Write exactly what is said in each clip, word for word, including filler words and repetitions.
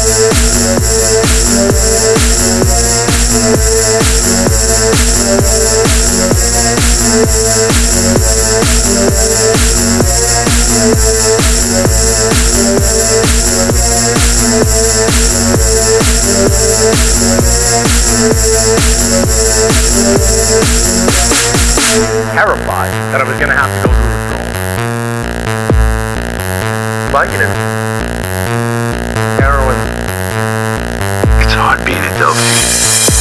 Terrified that I was going to have to go through withdrawal. Vicodin. Heroin. It's hard being a dope fiend.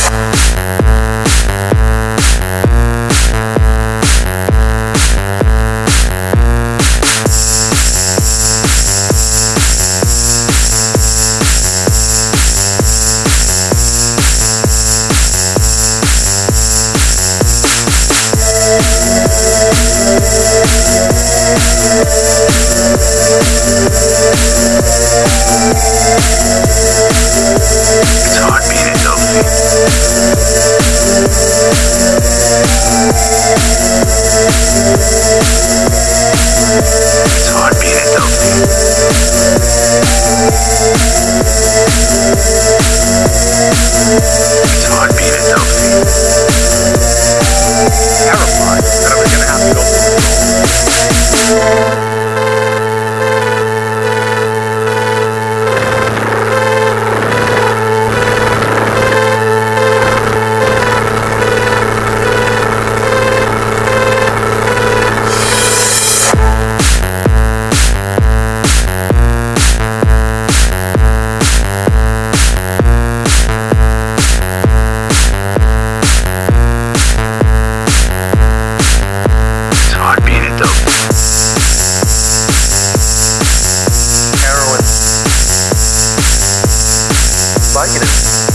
It's hard being a dope fiend. It's hard being a dope fiend. It's hard being a dope fiend. Terrified that I was going to have to go through withdrawal. Vicodin.